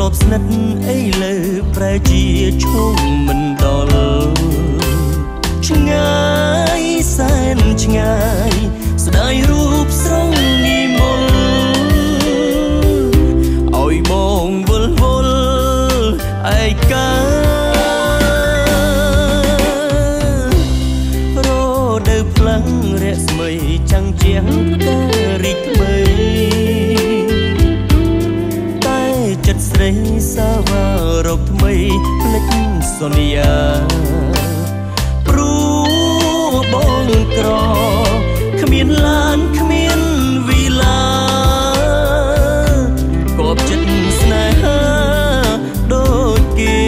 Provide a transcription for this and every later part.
បស្និទ្ធអីលើប្រែជាឈុំមិនដល់ឆ្ងាយសែនឆ្ងាយស្ដាយរូបស្រងនិមលឲ្យបងវល់វល់ឯការដូវផ្លាំងរស្មីចាំងជាងផ្ការីកថ្មីតែចិត្តស្រីសាវារកថ្មីភ្លេចសន្យាព្រោះបងក្រគ្មានឡានគ្មានវីឡាគប់ចិត្តស្នេហាដូចគេ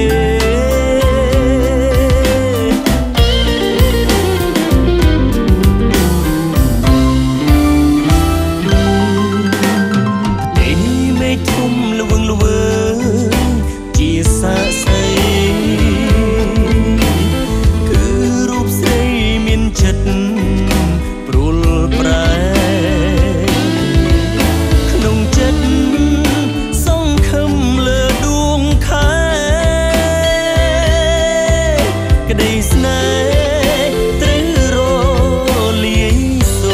ទីមេឃធំល្វឹងល្វើជាសាស្អីគឺរូបស្រីមានចិត្តព្រួលប្រែក្នុងចិត្តសង្ឃឹមលើដួងខែក្តីស្នេហ៍ត្រូវរលាយសូ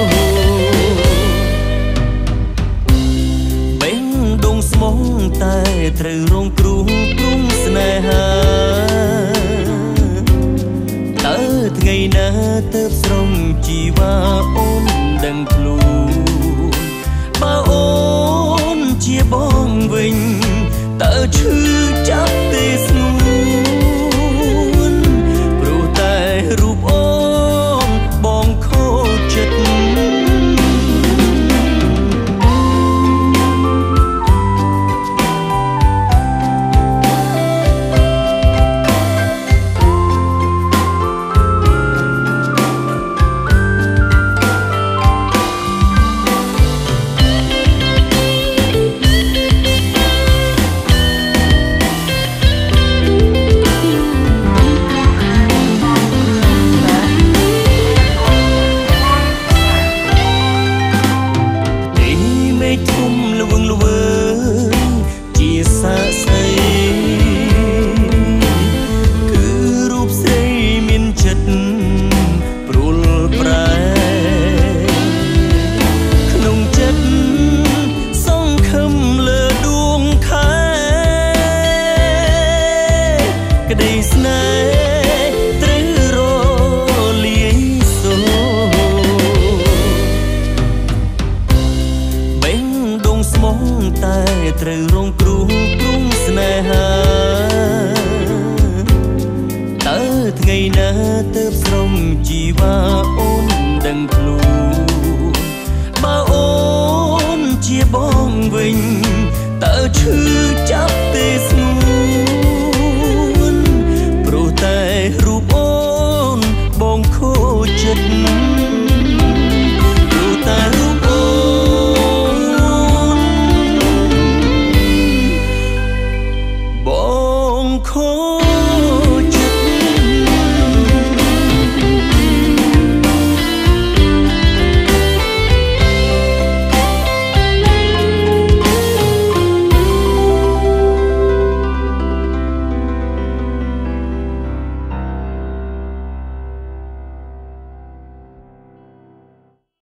របេងដងស្មងតែត្រូវរងគ្រោះព្រំស្នេហាតើថ្ងៃណាទៅស្រងជីវ៉ាអូនដឹងខ្លួនបើអូនជាបងវិញតើឈឺចាប់ទេស្ងួនព្រោះតែរូបអូនបងខូចចិត្តធំល្វឹងល្វើជាសាស្អីគឺរូបស្រីមានចិត្តព្រួលប្រែក្នុងចិត្តសង្ឃឹមលើដួងខែក្តីស្នេហ៍ត្រូវរលាយសូរបេងដងស្មងតែត្រូវរងគ្រោះព្រំស្នេហាតើថ្ងៃណាទៅស្រងជីវ៉ាអូនដឹងខ្លួនបើអូនជាបងវិញតើឈឺចាប់ទេស្ងួ